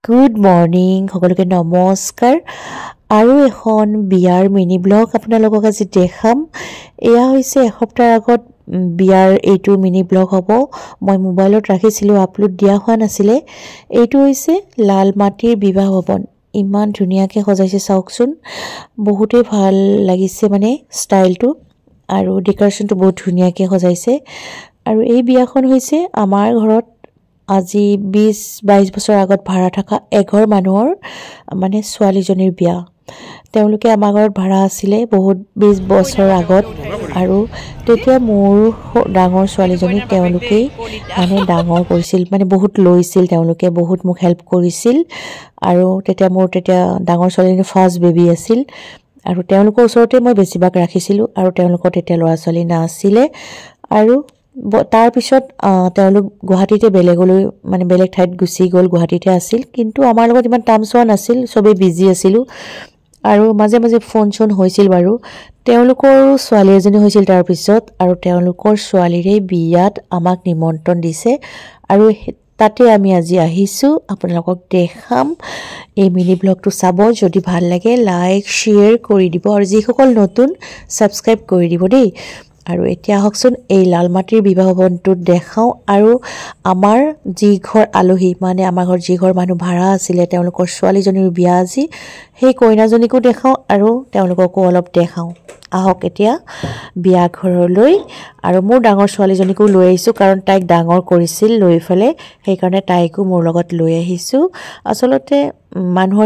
good morning সকলোকে নমস্কাৰ আৰু এখন বিয়াৰ মিনি ব্লগ আপোনালোকক আজি দেখাম এয়া হৈছে এসপ্তাহ আগত বিয়াৰ এইটো মিনি ব্লগ হ'ব মই মোবাইলত ৰাখিছিলো আপলোড দিয়া হোৱা নাছিলে এইটো হৈছে লাল মাটিৰ বিবাহ ভৱন ইমান ধুনীয়াকৈ সজাইছে চাওকচোন বহুতে ভাল লাগিছে মানে ষ্টাইলটো আৰু ডেকোৰেশ্যনটো বহুত ধুনীয়াকৈ সজাইছে আৰু এই বিয়াখন হৈছে আমাৰ ঘৰত আজি 20-22 বছৰ আগত ভাড়া থকা এঘৰ মানুহৰ মানে ছোৱালীজনীৰ বিয়া তেওঁলোকে আমাৰ ঘৰত ভাড়া আছিলে বহুত 20 বছৰ আগত আৰু তেতিয়া মোৰ ডাঙৰ ছোৱালীজনী তেওঁলোকে মানে ডাঙৰ কৰিছিল মানে বহুত লৈছিল তেওঁলোকে বহুত মোক হেল্প কৰিছিল আৰু তেতিয়া মোৰ ডাঙৰ ছোৱালীজনী ফাৰ্ষ্ট বেবী আছিল আৰু তেওঁলোকৰ ওচৰতে মই বেছিভাগ ৰাখিছিলো আৰু তেওঁলোকৰ তেতিয়া ল'ৰা ছোৱালী নাছিলে আৰু তাৰ পিছত তেওঁলোক গুৱাহাটীতে বেলেগলৈ মানে বেলেগ ঠাইত গুচি গ'ল গুৱাহাটীতে আছিল কিন্তু আমাৰ লগত ইমান টামছোৱা নাছিল সবে বিজি আছিল আৰু মাজে মাজে ফোন হৈছিল বাৰু তেওঁলোকৰ ছোৱালী এজনী হৈছিল তাৰ পিছত আৰু তেওঁলোকৰ ছোৱালীৰে বিয়াত আমাক নিমন্ত্ৰণ দিছে আৰু তাতে আমি আজি আহিছো আপোনালোকক দেখাম এই মিনি ব্লগটো চাব যদি ভাল লাগে লাইক শেয়াৰ কৰি দিব আৰু যিসকল নতুন সাবস্ক্ৰাইব কৰি দিব দেই আৰু এতিয়া হকচোন এই লালমাটিৰ বিবাহ ভৱনটো দেখাও আৰু আমাৰ যি ঘৰ আলহী মানে আমাৰ ঘৰ যি ঘৰ মানুহ ভাড়া আছিলে তেওঁলোকৰ ছোৱালীজনীৰ বিয়া আজি সেই কইনাজনীকো দেখাও আৰু তেওঁলোককো অলপ দেখাও আহক এতিয়া বিয়া ঘৰলৈ আৰু মোৰ ডাঙৰ ছোৱালীজনীকো লৈ আহিছো কাৰণ তাইক ডাঙৰ কৰিছিল লৈ ফেলে সেই কাৰণে তাইকো মোৰ লগত লৈ আহিছো আসলতে মানুহৰ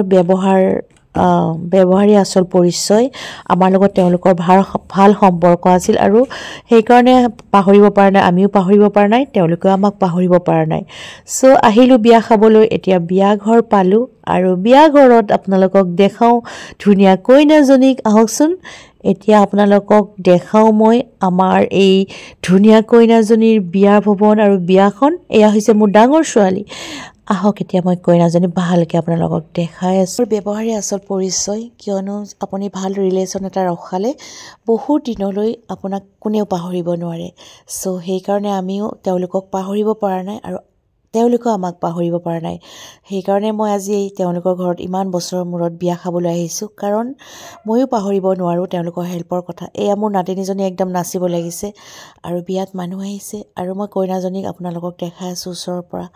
ব্যৱহাৰী আসল পৰিচয় আমাৰ লগত তেওঁলোকৰ ভাল সম্পৰ্ক আছিল আৰু সেই কাৰণে পাহৰিব পৰা নাই আমিও পাহৰিব পৰা নাই তেওঁলোকেও আমাক পাহৰিব পৰা নাই সো আহিলো বিয়া খাবলৈ এতিয়া বিয়া ঘৰ পালো আৰু বিয়া ঘৰত আপোনালোকক দেখাও ধুনীয়া কইনাজনীক আহকচোন এতিয়া আপোনালোকক দেখাও মই আমাৰ এই ধুনীয়া কইনাজনীৰ বিয়া ভৱন আৰু বিয়াখন এয়া হৈছে মোৰ ডাঙৰ ছোৱালী আহক এতিয়া মই কইনাজনী ভালকৈ আপোনালোকক দেখাই আছো ব্যৱহাৰী আসল পৰিচয় কিয়নো আপুনি ভাল ৰিলেশ্যন এটা ৰখালে বহুত দিনলৈ আপোনাক কোনেও পাহৰিব নোৱাৰে সো সেই কাৰণে আমিও তেওঁলোকক পাহৰিব পৰা নাই আৰু তেওঁলোকেও আমাক পাহৰিব পৰা নাই সেই কাৰণে মই আজি তেওঁলোকৰ ঘৰত ইমান বছৰৰ মূৰত বিয়া খাবলৈ আহিছো কাৰণ মইও পাহৰিব নোৱাৰো তেওঁলোকৰ হেল্পৰ কথা এয়া মোৰ নাতিনীজনী একদম নাচিব লাগিছে আৰু বিয়াত মানুহ আহিছে আৰু মই কইনাজনীক আপোনালোকক দেখাই আছো ওচৰৰ পৰা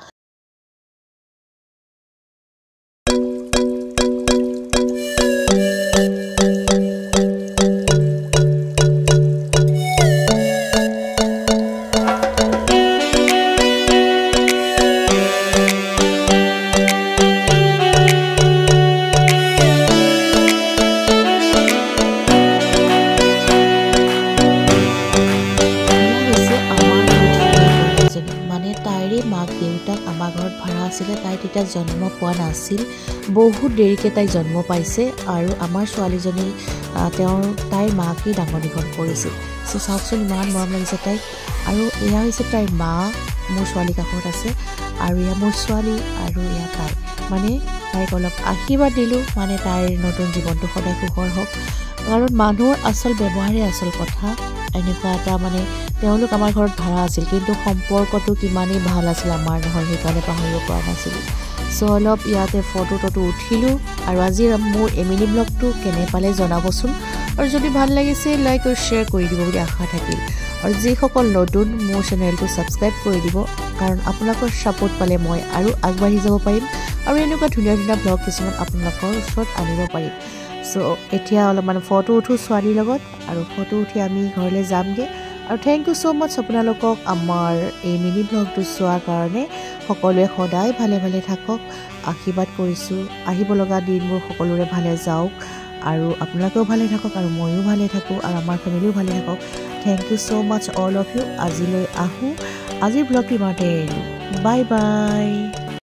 মাক দেউতাক আমাৰ ঘৰত ভাড়া আছিলে তাই তেতিয়া জন্ম পোৱা নাছিল বহুত দেৰিকৈ তাই জন্ম পাইছে আৰু আমাৰ ছোৱালীজনী তাইৰ মাকেই ডাঙৰ দীঘল কৰিছিল সো চাওকচোন ইমান মৰম লাগিছে তাইক আৰু এয়া হৈছে তাইৰ মা মোৰ ছোৱালী কাষত আছে আৰু এয়া মোৰ ছোৱালী আৰু এয়া তাই মানে তাইক অলপ আশীৰ্বাদ দিলোঁ মানে তাইৰ নতুন জীৱনটো সদায় সুখৰ হওক কাৰণ মানুহৰ আচল ব্যৱহাৰে আচল কথা এনেকুৱা এটা মানে তেওঁলোক আমাৰ ঘৰত ভাড়া আছিল কিন্তু সম্পৰ্কটো কিমানেই ভাল আছিল আমাৰ নহয় সেইকাৰণে পাহৰিব পৰা নাছিলোঁ সো অলপ ইয়াতে ফটো উঠিলোঁ আৰু আজি মোৰ এই মিনি ব্লগটো কেনে পালে জনাবচোন আৰু যদি ভাল লাগিছে লাইক আৰু শ্বেয়াৰ কৰি দিব বুলি আশা থাকিল আৰু যিসকল নতুন মোৰ চেনেলটো ছাবস্ক্ৰাইব কৰি দিব কাৰণ আপোনালোকৰ ছাপোৰ্ট পালে মই আৰু আগবাঢ়ি যাব পাৰিম আৰু এনেকুৱা ধুনীয়া ধুনীয়া ব্লগ কিছুমান আপোনালোকৰ ওচৰত আনিব পাৰিম সো এতিয়া অলপমান ফটো উঠো ছোৱালীৰ লগত আৰু ফটো উঠি আমি ঘৰলৈ যামগৈ আৰু থেংক ইউ সো মাচ আপোনালোকক আমাৰ এই মিনি ব্লগটো চোৱাৰ কাৰণে সকলোৱে সদায় ভালে ভালে থাকক আশীৰ্বাদ কৰিছোঁ আহিব লগা দিনবোৰ সকলোৰে ভালে যাওক আৰু আপোনালোকেও ভালে থাকক আৰু ময়ো ভালে থাকোঁ আৰু আমাৰ ফেমিলিও ভালে থাকক thank you so much all of you আজিলৈ আহোঁ আজিৰ ব্লগটো ইমানতে এৰিলোঁ বাই বাই